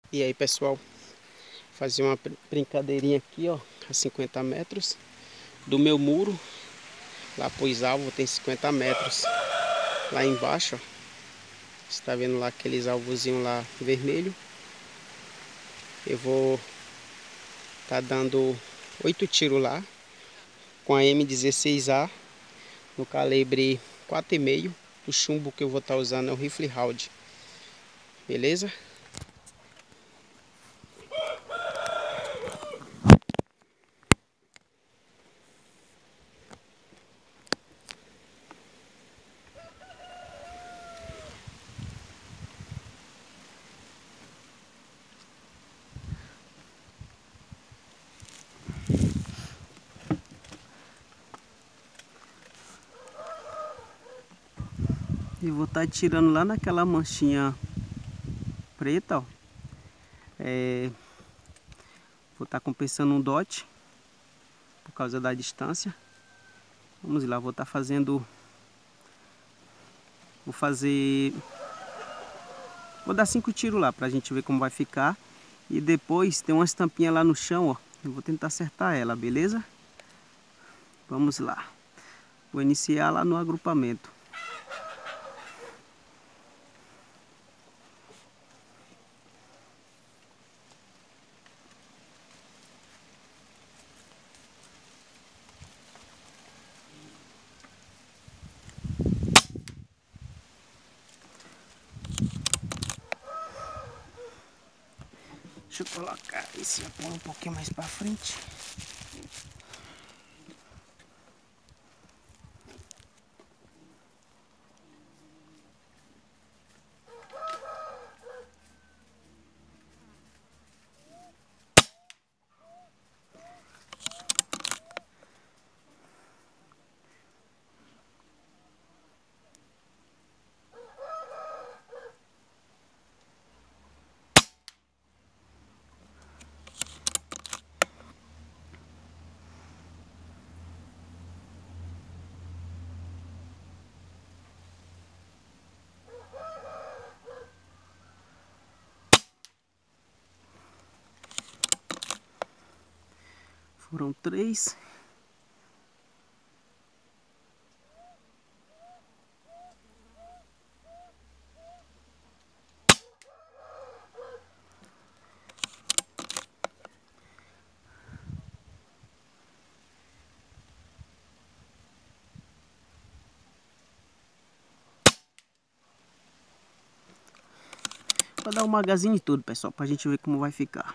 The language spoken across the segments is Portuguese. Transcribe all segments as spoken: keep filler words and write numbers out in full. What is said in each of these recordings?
E aí, pessoal, fazer uma brincadeirinha aqui, ó, a cinquenta metros do meu muro. Lá pros alvos tem cinquenta metros. Lá embaixo, ó, você tá vendo lá aqueles alvozinhos lá vermelho. Eu vou tá dando oito tiros lá com a M dezesseis A no calibre quatro e meio. O chumbo que eu vou estar tá usando é o rifle round. Beleza? E vou estar tá tirando lá naquela manchinha preta, ó. É, vou estar tá compensando um dot por causa da distância. Vamos lá, vou estar tá fazendo. Vou fazer. Vou dar cinco tiros lá pra gente ver como vai ficar. E depois tem umas tampinhas lá no chão, ó. Eu vou tentar acertar ela, beleza? Vamos lá. Vou iniciar lá no agrupamento. Deixa eu colocar esse apoio um pouquinho mais pra frente. Foram três. Vou dar um magazine e tudo, pessoal, pra gente ver como vai ficar.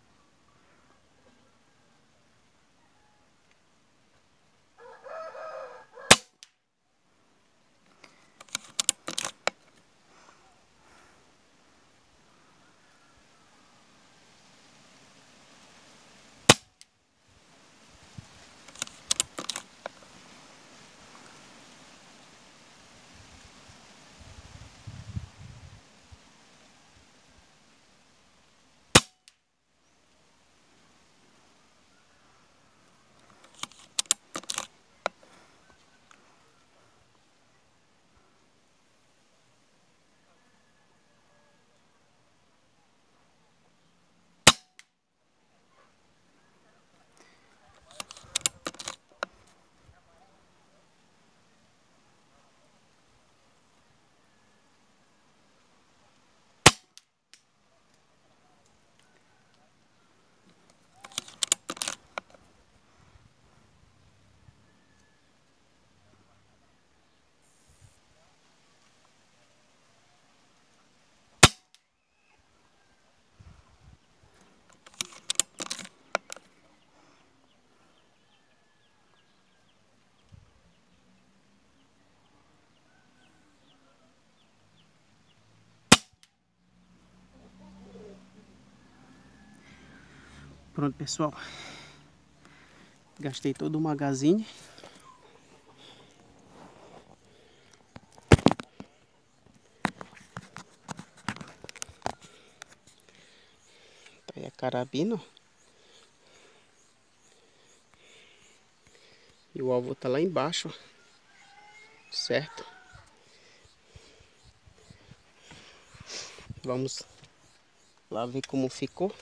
Pronto, pessoal. Gastei todo o magazine. Tá aí a carabina. E o alvo tá lá embaixo, certo? Vamos lá ver como ficou.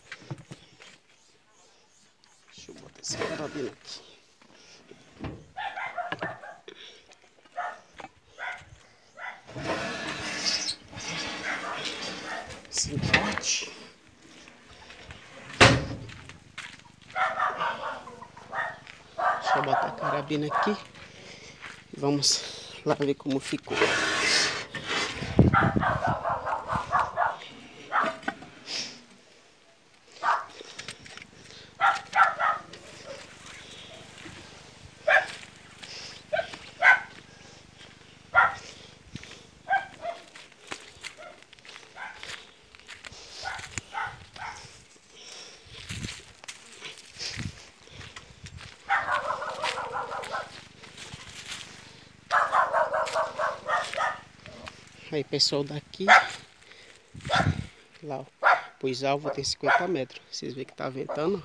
Deixa eu botar esse carabina aqui. Assim, forte. Deixa eu botar a carabina aqui. Vamos lá ver como ficou. Aí, pessoal, daqui lá, ó, pois alvo tem cinquenta metros. Vocês veem que tá ventando.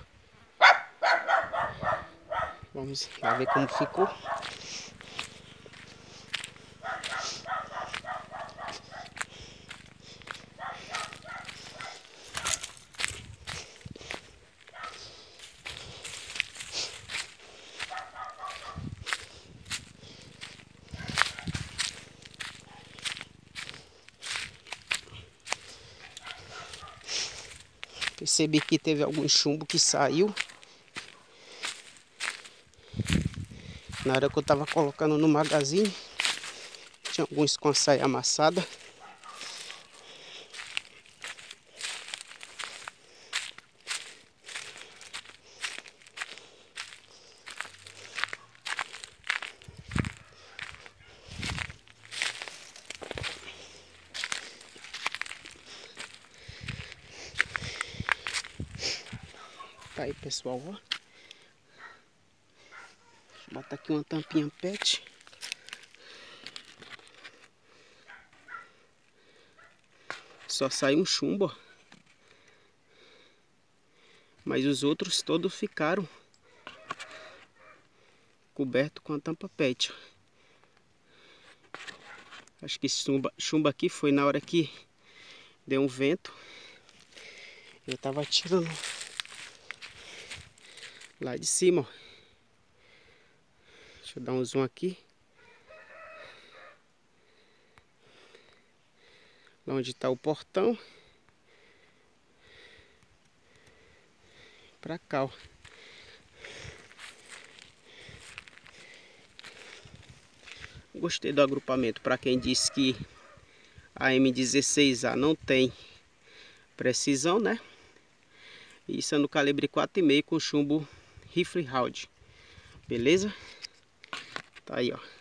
Vamos lá ver como ficou. Percebi que teve algum chumbo que saiu. Na hora que eu tava colocando no magazine, tinha alguns com a saia amassada. Tá aí, pessoal, ó. Deixa eu botar aqui uma tampinha pet. Só saiu um chumbo, ó. Mas os outros todos ficaram cobertos com a tampa pet. Acho que esse chumbo, chumbo aqui foi na hora que deu um vento. Eu tava tirando lá de cima, ó. Deixa eu dar um zoom aqui. Lá onde está o portão. Pra cá, ó. Gostei do agrupamento. Para quem disse que a M dezesseis A não tem precisão, né? Isso é no calibre quatro e meio com chumbo rifle round. Beleza? Tá aí, ó.